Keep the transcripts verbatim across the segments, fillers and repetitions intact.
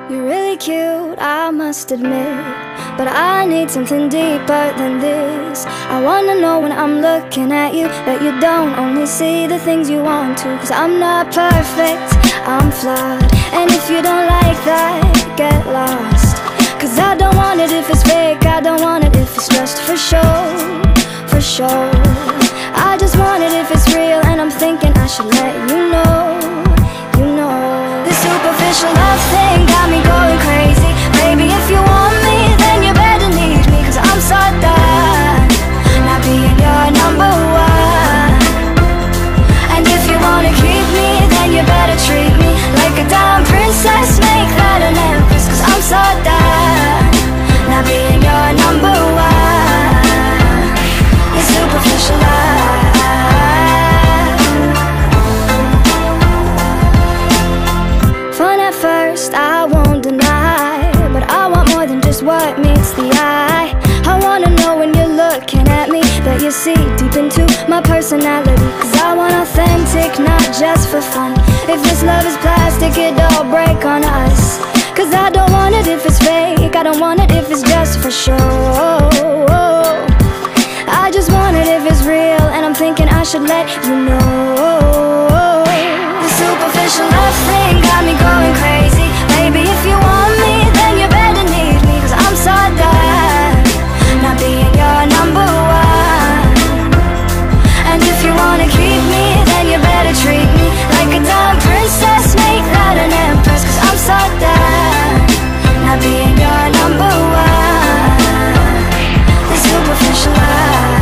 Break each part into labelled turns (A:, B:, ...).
A: You're really cute, I must admit, but I need something deeper than this. I wanna know when I'm looking at you that you don't only see the things you want to. Cause I'm not perfect, I'm flawed, and if you don't like that, get lost. Cause I don't want it if it's fake, I don't want it if it's just for show, for show. I just want it if it's real, and I'm thinking I should let you know, you know. This superficial love thing got me going crazy. Baby, if you want me, then you better need me. Cause I'm so done not being your number one. And if you wanna keep me, then you better treat me like a damn princess, make that an empress. Cause I'm so done not being your number one. It's superficial love. Fun at first, I won't deny, but I want more than just what meets the eye. I wanna know when you're looking at me that you see deep into my personality. Cause I want authentic, not just for fun. If this love is plastic, it'll break on us. Cause I don't want it if it's fake, I don't want it if it's just for show. I just want it if it's real, and I'm thinking I should let you know. The superficial love thing got me going crazy. Baby, if you want me, then you better need me. Cause I'm so done not being your number one. And if you wanna keep me, then you better treat me like a damn princess, make that an empress. Cause I'm so done not being your number one. The superficial love.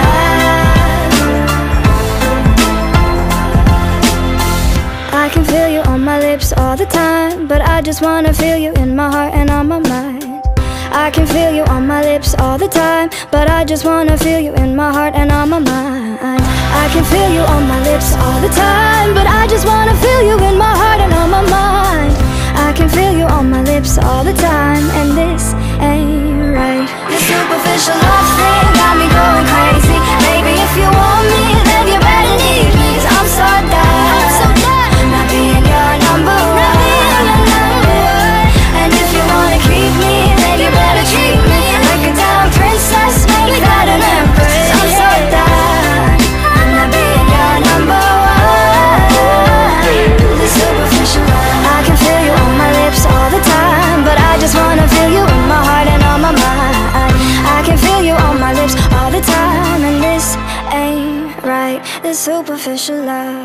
A: I can feel you on my lips all the time, but I just wanna feel you in my heart and on my mind. I can feel you on my lips all the time, but I just wanna feel you in my heart and on my mind. I can feel you on my lips all the time, but I just wanna feel you in my heart and on my mind. I can feel you on my lips all the time, and this ain't right. The superficial love thing got me going crazy. Baby, if you want me, then you better need me. Cause I'm so done, so done not being your number one. And if you wanna keep me, then you better treat me like a damn princess, make that an empress. I'm so done not being your number one. The superficial love. I can feel you on my lips all the time, but I just wanna feel you in my heart and on my mind. I can feel you on my lips all the time, and this ain't right. The superficial love.